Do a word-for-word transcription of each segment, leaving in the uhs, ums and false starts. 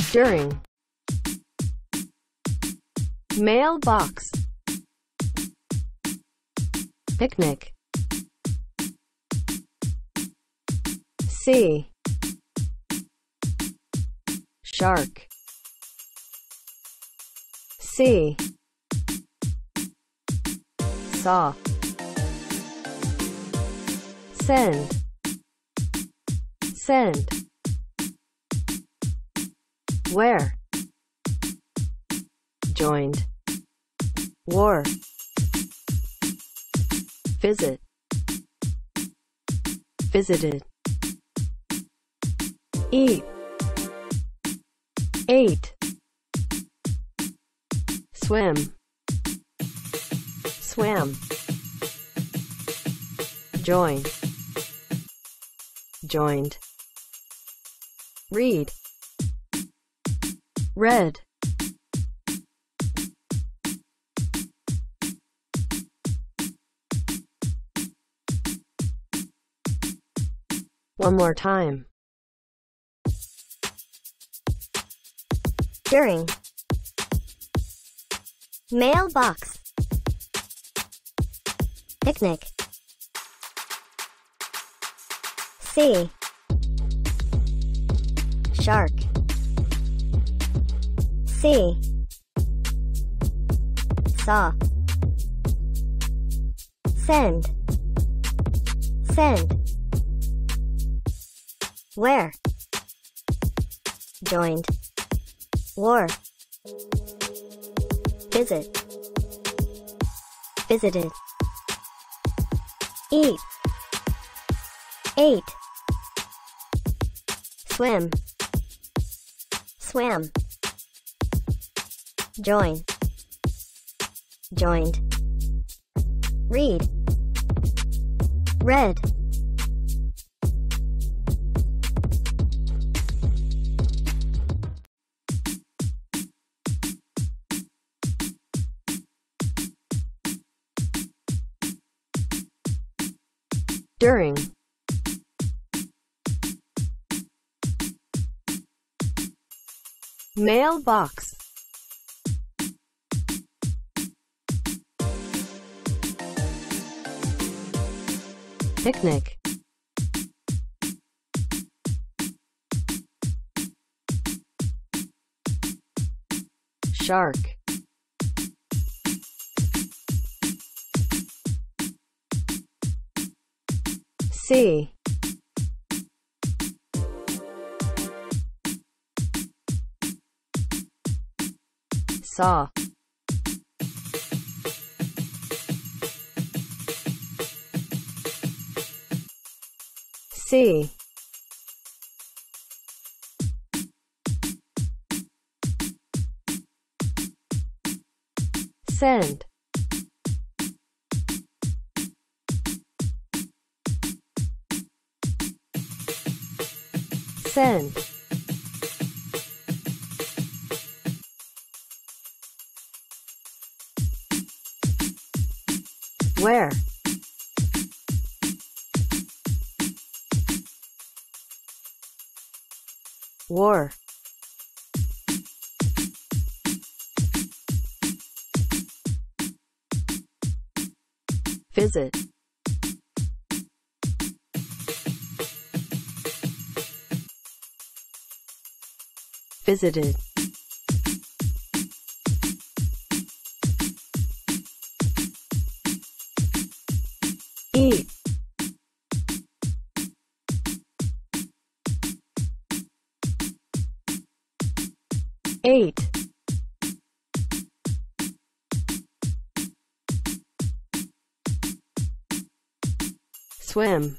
during, mailbox, picnic, see, shark, see, saw, send, send, where, joined, war, visit, visited, eat, ate, swim, swam, join, joined, read, read, one more time. During, mailbox, picnic, see, shark, see, saw, send, send, where, joined, war, visit, visited, eat, ate, swim, swam, join, joined, read, read, during, mailbox, picnic, shark, see, saw, see, send, send, where, war, visit, visited, eat, ate, swim,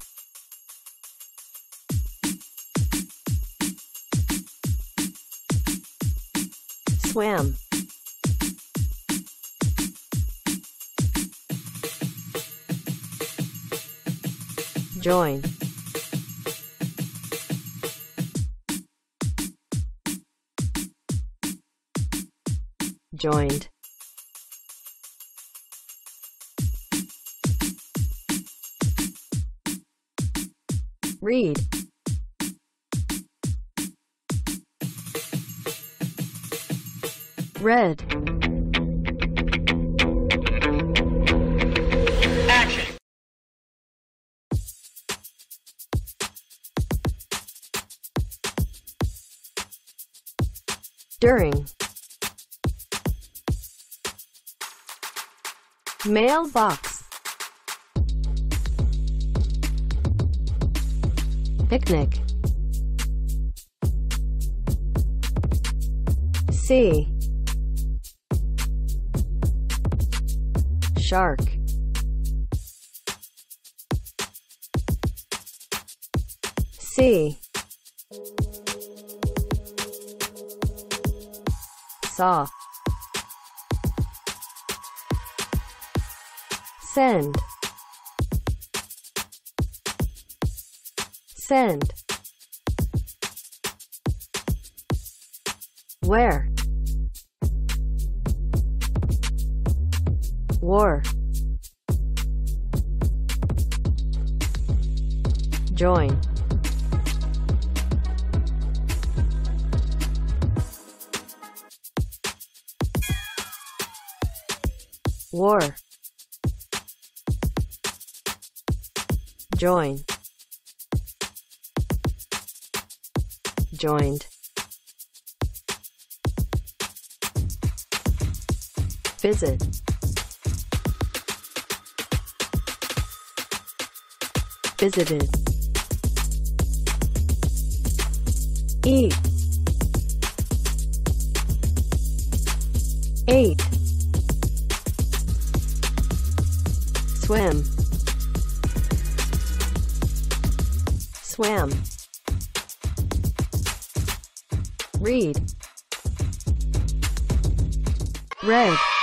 swam, join, joined, read, Red. Action. During. Mailbox. Picnic. Sea. Shark. Sea. Saw. Send. Send. Where? War. Join. War. Join. Joined. Visit. Visited. Eat. Ate. Swim. Swam. Read. Read.